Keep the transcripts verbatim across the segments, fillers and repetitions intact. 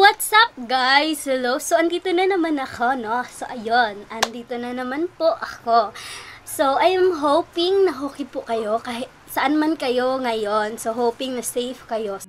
what's up guys? Hello. So, andito na naman ako, no? So, ayun. Andito na naman po ako. So, I am hoping na okay po kayo kahit saan man kayo ngayon. So, hoping na safe kayo.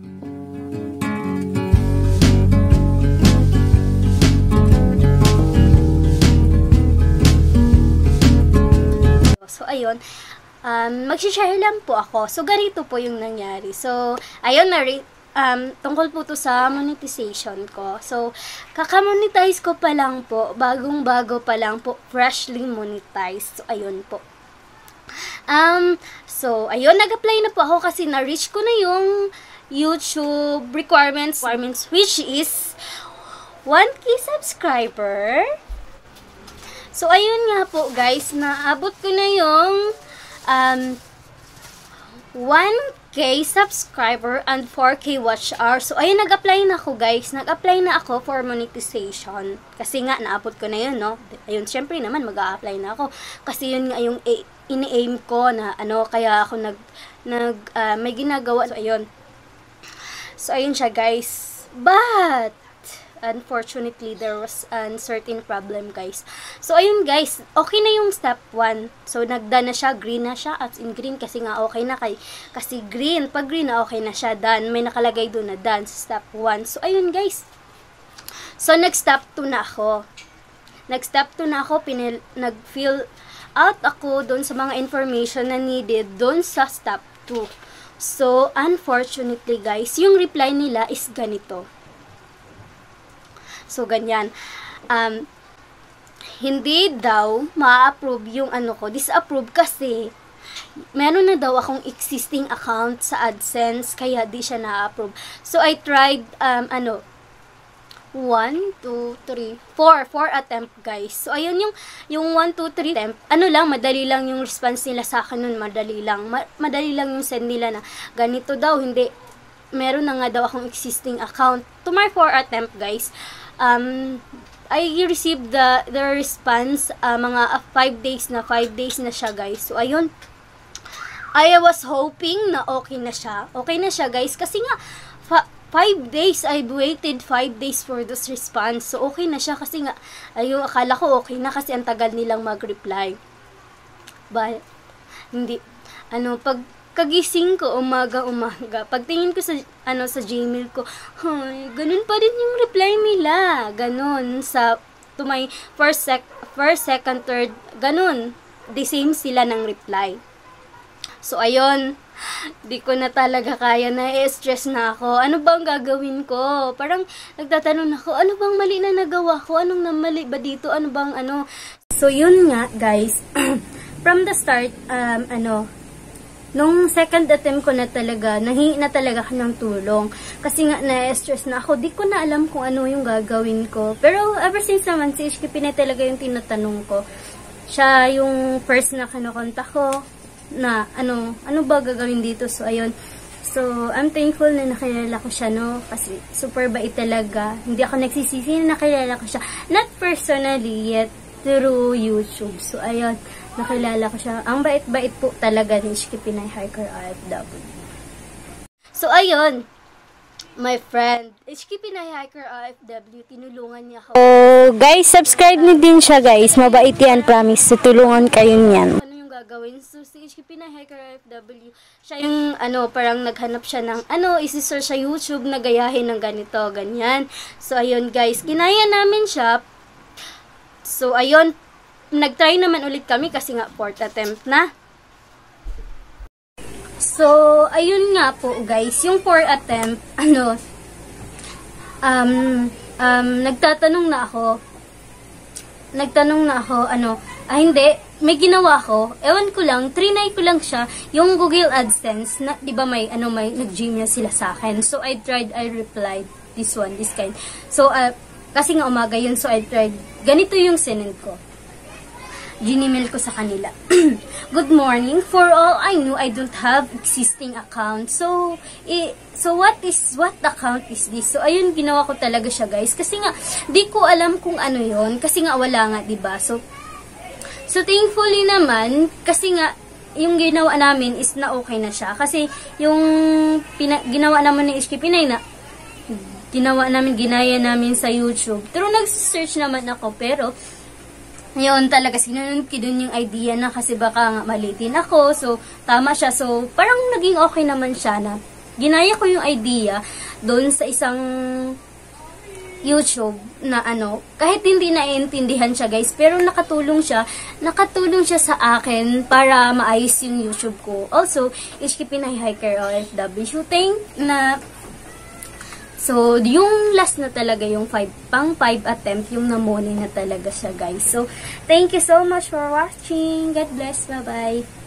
So, ayun. Um, mag-share lang po ako. So, ganito po yung nangyari. So, ayun na rin. Um, tungkol po to sa monetization ko. So, kaka-monetize ko pa lang po, bagong-bago pa lang po, freshly monetized. So, ayun po. Um, so, ayun, nag-apply na po ako kasi na-reach ko na yung YouTube requirements, requirements which is one K subscriber. So, ayun nga po guys, naabot ko na yung um, one K subscriber and four K watch hour. So, ayun, nag-apply na ako, guys. Nag-apply na ako for monetization. Kasi nga, naabot ko na yun, no? Ayun, syempre naman, mag-a-apply na ako. Kasi yun nga yung ini-aim ko na, ano, kaya ako nag, nag, uh, may ginagawa. So, ayun. So, ayun siya, guys. But, unfortunately, there was a certain problem, guys. So, ayun, guys. Okay na yung step one. So, nagda na siya. Green na siya. At in green kasi nga okay na kay. Kasi green. Pag green na okay na siya. Done. May nakalagay doon na done sa step one. So, ayun, guys. So, nag-step two na ako. Nag-step two na ako. Pinil nag-fill out ako doon sa mga information na needed doon sa step two. So, unfortunately, guys, yung reply nila is ganito. So, ganyan. Um, hindi daw ma-approve yung ano ko. Disapprove kasi meron na daw akong existing account sa AdSense kaya di siya na-approve. So, I tried, um, ano, one, two, three, four. four attempt, guys. So, ayun yung, yung one, two, three attempt. Ano lang, madali lang yung response nila sa akin nun. Madali lang. Ma madali lang yung send nila na ganito daw. Hindi. Meron na nga daw akong existing account. To my four attempt, guys. Um, I received the, the response, uh, mga five days na, five days na siya, guys. So, ayun. I was hoping na okay na siya. Okay na siya, guys. Kasi nga, five days, I've waited five days for this response. So, okay na siya. Kasi nga, ayun, akala ko okay na kasi ang tagal nilang mag-reply. But, hindi. Ano, pag kagising ko, umaga-umaga. Pagtingin ko sa, ano, sa Gmail ko, ay, ganun pa rin yung reply nila. Ganun. Sa, to my first, sec, first, second, third, ganun. The same sila ng reply. So, ayun. Di ko na talaga kaya na, stress na ako. Ano bang gagawin ko? Parang, nagtatanong ako, ano bang mali na nagawa ko? Anong namali ba dito? Ano bang, ano? So, yun nga, guys. From the start, um, ano, nung second attempt ko na talaga, nahingi na talaga ako ng tulong. Kasi nga, na-stress na ako. Di ko na alam kung ano yung gagawin ko. Pero, ever since naman, si H K P na talaga yung tinatanong ko. Siya yung first na kinukontak ko, na, ano, ano ba gagawin dito? So, ayun. So, I'm thankful na nakilala ko siya, no? Kasi, super bait talaga. Hindi ako nagsisisi na nakilala ko siya. Not personally, yet through YouTube. So, ayun. Nakilala ko siya. Ang bait-bait po talaga ni H K P Hiker R F W. So, ayun. My friend, H K P Hiker R F W, tinulungan niya ako. Oh, guys, subscribe niyo din siya, guys. Mabait yan, promise. Tutulungan kayo niyan. Ano yung gagawin? So, si H K P Hiker R F W, siya yung, ano, parang naghanap siya ng, ano, isi-search sa YouTube na gayahin ng ganito, ganyan. So, ayun, guys. Kinaya namin siya. So, ayun. Nag-try naman ulit kami kasi nga fourth attempt na. So, ayun nga po guys, yung fourth attempt, ano, um, um, nagtatanong na ako, nagtanong na ako, ano, ah hindi, may ginawa ko, ewan ko lang, trinay ko lang siya, yung Google AdSense, na, di ba may, ano, may nag-Gmail sila sa akin. So, I tried, I replied, this one, this kind. So, uh, kasi nga umaga yun, so I tried, ganito yung sinend ko. Ginemail ko sa kanila. Good morning. For all I know, I don't have existing account. So, eh, so what is, what account is this? So, ayun, ginawa ko talaga siya, guys. Kasi nga, di ko alam kung ano yon. Kasi nga, wala nga, diba? So, so, thankfully naman, kasi nga, yung ginawa namin is na okay na siya. Kasi, yung pina, ginawa naman ni H K P na ginawa namin, ginaya namin sa YouTube. Pero nag-search naman ako, pero yun talaga, sinunod ko dun yung idea na kasi baka nga malitin ako. So, tama siya. So, parang naging okay naman siya na ginaya ko yung idea doon sa isang YouTube na ano, kahit hindi naiintindihan siya guys, pero nakatulong siya, nakatulong siya sa akin para maayos yung YouTube ko. Also, H K P na hiker O F W shooting na, so, yung last na talaga, yung five, pang five attempt, yung namoni na talaga siya guys. So, thank you so much for watching. God bless. Bye-bye.